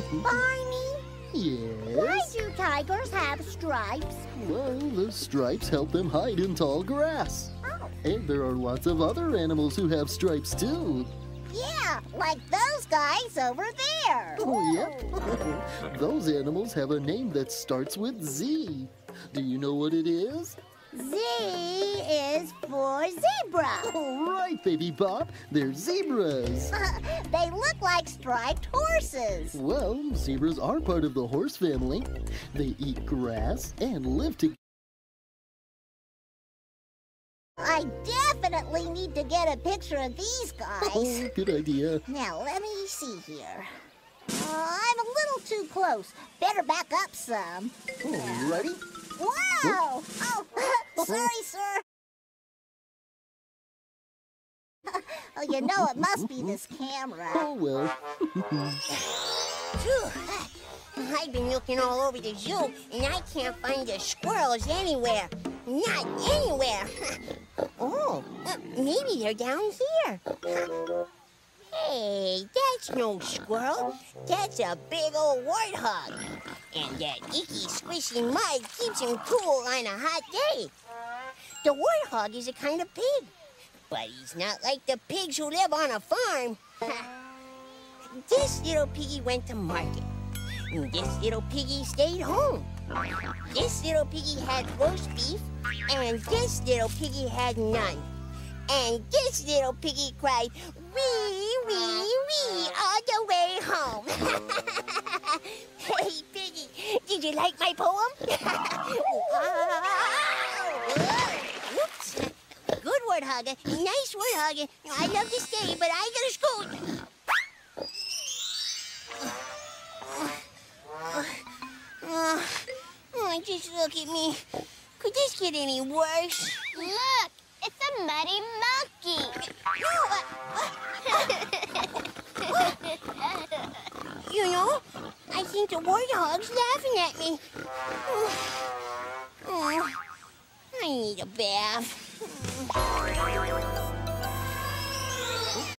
Barney, why Yes? do tigers have stripes? Well, the stripes help them hide in tall grass. Oh, And there are lots of other animals who have stripes too. yeah, like those guys over there. Oh, yep. Those animals have a name that starts with Z. Do you know what it is? Z is for zebra. All right, Baby Bop, they're zebras. They look like striped horses. Well, zebras are part of the horse family. They eat grass and live together. I definitely need to get a picture of these guys. Oh, good idea. Now, let me see here. I'm a little too close. Better back up some. Oh, ready? Whoa! Oh, sorry, sir. Oh, you know it must be this camera. Oh, well. Phew. I've been looking all over the zoo, and I can't find the squirrels anywhere. Not anywhere. Oh, maybe they're down here. Hey, that's no squirrel. That's a big old warthog. And that icky, squishy mud keeps him cool on a hot day. The warthog is a kind of pig, but he's not like the pigs who live on a farm. This little piggy went to market. And this little piggy stayed home. This little piggy had roast beef, and this little piggy had none. And this little piggy cried, wee, wee, wee, all the way home. Hey, piggy, did you like my poem? Whoops. Good word, Hugger. Nice word, Hugger. I'd love to stay, but I gotta scoot. Oh, just look at me. Could this get any worse? Look, it's a muddy monkey. You know, I think the warthog's laughing at me. Oh, I need a bath.